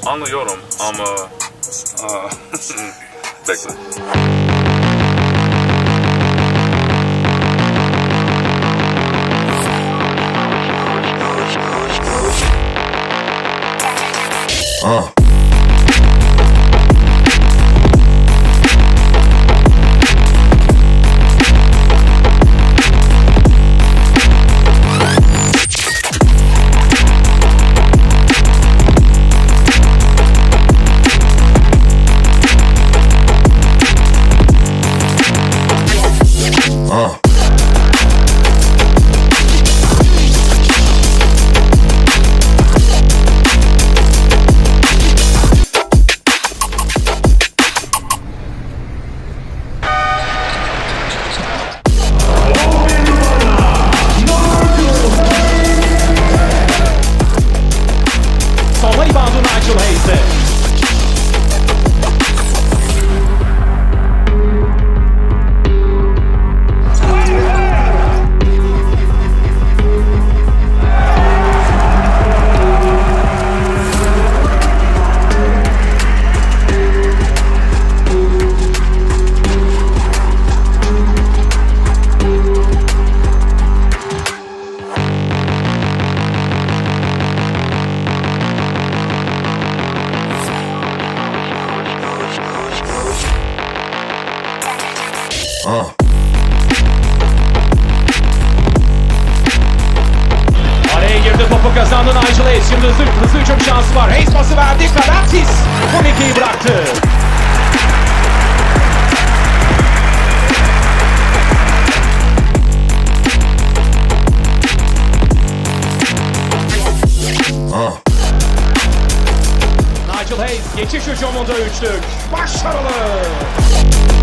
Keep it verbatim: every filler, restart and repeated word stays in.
Anlıyorum ama... Aa, bekle. Ah. Ah. Son reboundu Nigel Hayes'de. Ah. Araya girdi, topu kazandı Nigel Hayes. Şimdi hızlı, hızlı hücum şansı var. Hayes pası verdi. Karatis son ikiyi bıraktı. Ah. Nigel Hayes geçiş hücumunda üçlük. Başarılı.